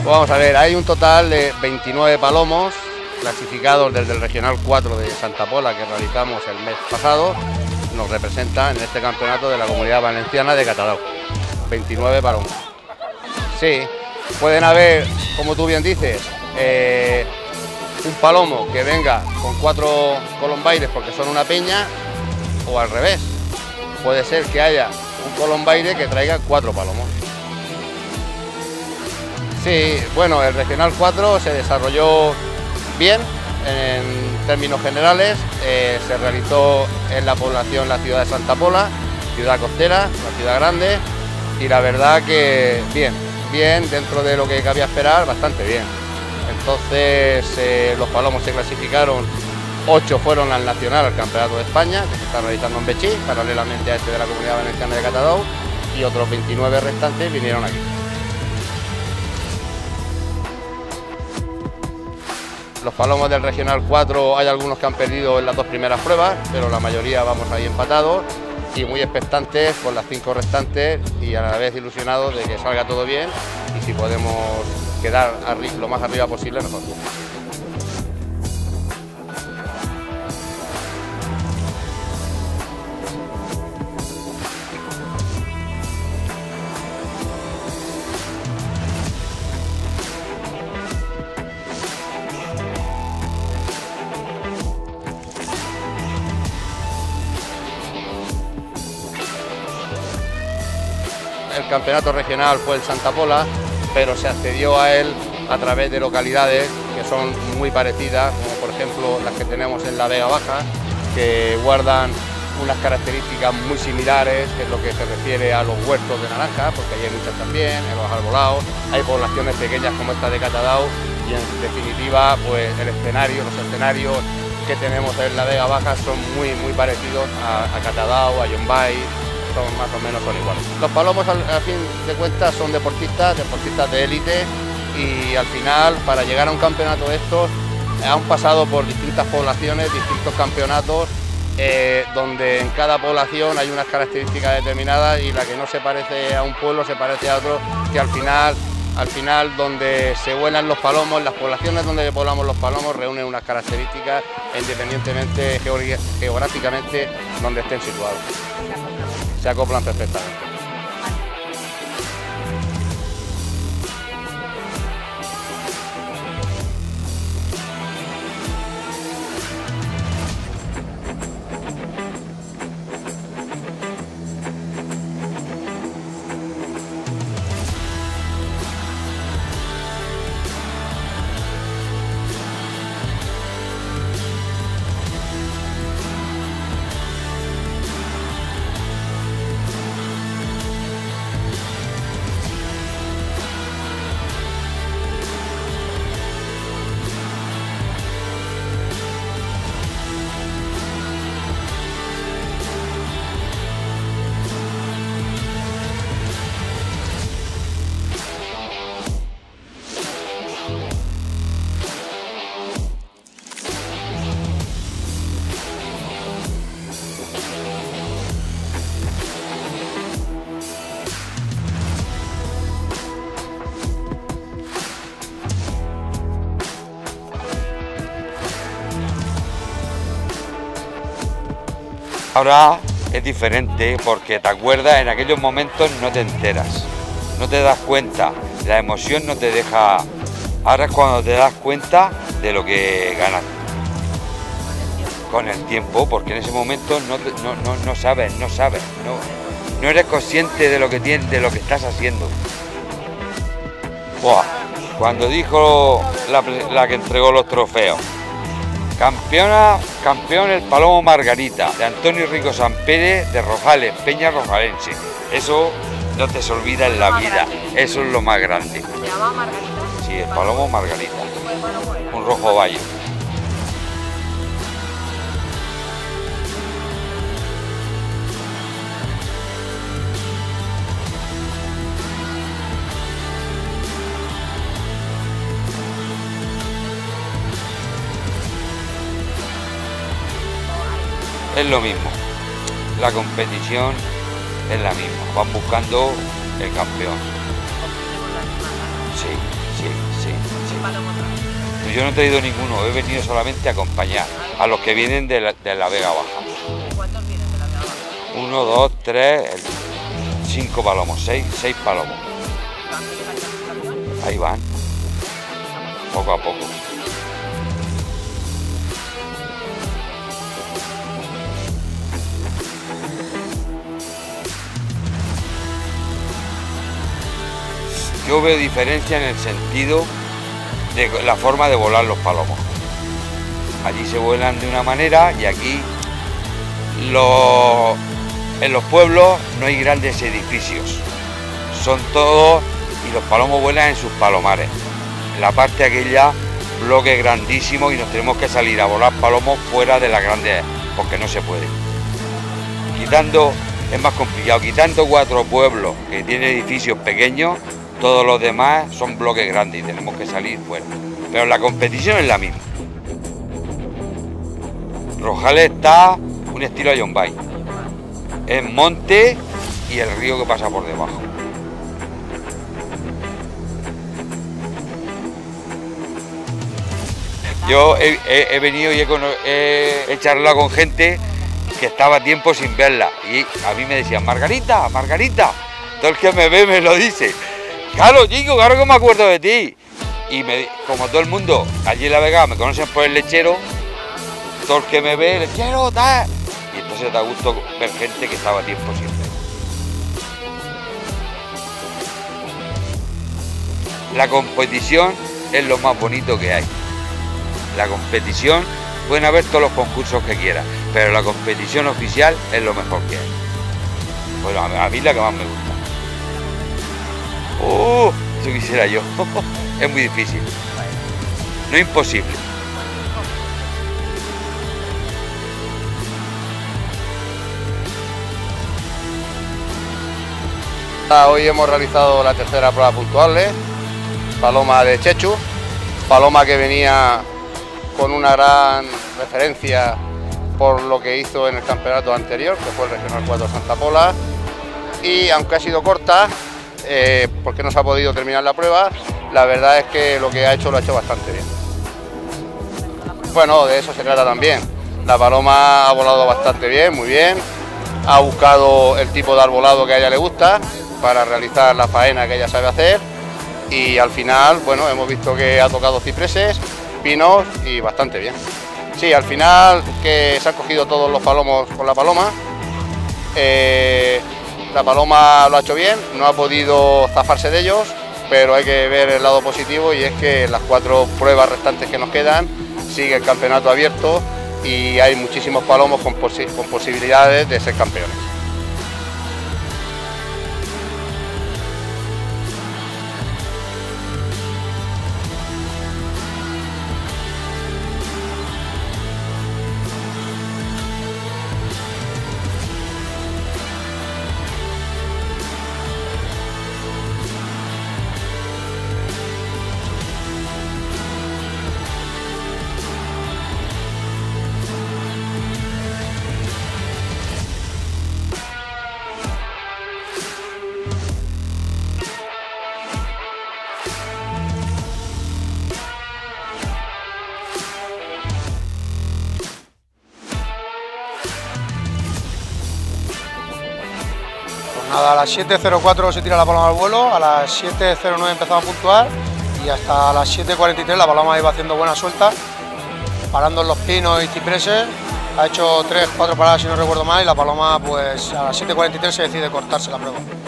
Pues vamos a ver, hay un total de 29 palomos clasificados desde el Regional 4 de Santa Pola que realizamos el mes pasado. Nos representan en este campeonato de la Comunidad Valenciana de Catadau. 29 palomos. Sí, pueden haber, como tú bien dices, un palomo que venga con 4 colombaires porque son una peña, o al revés. Puede ser que haya un colombaire que traiga 4 palomos. Sí, bueno, el Regional 4 se desarrolló bien en términos generales, se realizó en la población, la ciudad de Santa Pola, ciudad costera, una ciudad grande, y la verdad que bien, dentro de lo que cabía esperar, bastante bien. Entonces los palomos se clasificaron, 8 fueron al nacional, al Campeonato de España, que se está realizando en Betxí, paralelamente a este de la Comunidad Valenciana de Catadau, y otros 29 restantes vinieron aquí. Los palomos del Regional 4 hay algunos que han perdido en las 2 primeras pruebas, pero la mayoría vamos ahí empatados y muy expectantes por las 5 restantes y a la vez ilusionados de que salga todo bien y si podemos quedar lo más arriba posible, mejor. El campeonato regional fue el Santa Pola, pero se accedió a él a través de localidades que son muy parecidas, como por ejemplo las que tenemos en la Vega Baja, que guardan unas características muy similares en lo que se refiere a los huertos de naranja, porque ahí hay muchas también, en los arbolados, hay poblaciones pequeñas como esta de Catadau y en definitiva pues los escenarios que tenemos en la Vega Baja son muy parecidos a Catadau, a Llombay. Más o menos son iguales. Los palomos a fin de cuentas son deportistas de élite y al final para llegar a un campeonato de estos han pasado por distintas poblaciones, distintos campeonatos donde en cada población hay unas características determinadas y la que no se parece a un pueblo se parece a otro, que al final donde se vuelan los palomos, las poblaciones donde poblamos los palomos reúnen unas características independientemente geográficamente donde estén situados. Se acoplan perfectamente. Ahora es diferente porque te acuerdas, en aquellos momentos no te enteras, no te das cuenta, la emoción no te deja. Ahora es cuando te das cuenta de lo que ganas con el tiempo, porque en ese momento no sabes, no eres consciente de lo que tienes, de lo que estás haciendo. Buah, cuando dijo la que entregó los trofeos, campeón el Palomo Margarita, de Antonio Rico Sampere, de Rojales, Peña Rojalense. Eso no te se olvida en la vida, eso es lo más grande. ¿Se llama Margarita? Sí, el Palomo Margarita, un rojo bayo. Es lo mismo, la competición es la misma, van buscando el campeón. Sí, sí. Pues yo no he traído ninguno, he venido solamente a acompañar a los que vienen de la Vega Baja. ¿Cuántos vienen de la Vega Baja? 1, 2, 3, 5 palomos, 6 palomos. Ahí van, poco a poco. Yo veo diferencia en el sentido de la forma de volar los palomos. Allí se vuelan de una manera y aquí en los pueblos no hay grandes edificios. Son todos, y los palomos vuelan en sus palomares. En la parte aquella, bloques grandísimos, y nos tenemos que salir a volar palomos fuera de las grandes, porque no se puede. Quitando, es más complicado, quitando 4 pueblos que tienen edificios pequeños, todos los demás son bloques grandes y tenemos que salir fuera. Pero la competición es la misma. Rojales está un estilo Ayonbay. Es monte y el río que pasa por debajo. Yo he venido y he charlado con gente que estaba tiempo sin verla y a mí me decían, Margarita, Margarita. Todo el que me ve me lo dice. Claro, chico, claro que me acuerdo de ti. Y como todo el mundo allí en La Vega me conocen por el lechero, todo el que me ve, lechero, tal. Y entonces da gusto ver gente que estaba a tiempo sin ver. La competición es lo más bonito que hay. La competición, pueden haber todos los concursos que quieran, pero la competición oficial es lo mejor que hay. Bueno, a mí la que más me gusta. Eso quisiera yo. Es muy difícil. No es imposible. Hoy hemos realizado la tercera prueba puntuable, paloma de Chechu, paloma que venía con una gran referencia por lo que hizo en el campeonato anterior, que fue el Regional 4 Santa Pola, y aunque ha sido corta, porque no se ha podido terminar la prueba, la verdad es que lo que ha hecho lo ha hecho bastante bien. Bueno, de eso se trata también. La paloma ha volado bastante bien, muy bien, ha buscado el tipo de arbolado que a ella le gusta para realizar la faena que ella sabe hacer, y al final, bueno, hemos visto que ha tocado cipreses, pinos y bastante bien. Sí, al final que se han cogido todos los palomos con la paloma. La paloma lo ha hecho bien, no ha podido zafarse de ellos, pero hay que ver el lado positivo, y es que en las 4 pruebas restantes que nos quedan sigue el campeonato abierto y hay muchísimos palomos con posibilidades de ser campeones. Nada, a las 7:04 se tira la paloma al vuelo, a las 7:09 empezamos a puntuar y hasta las 7:43 la paloma iba haciendo buena suelta, parando en los pinos y cipreses. Ha hecho 3-4 paradas si no recuerdo mal, y la paloma pues a las 7:43 se decide cortarse la prueba.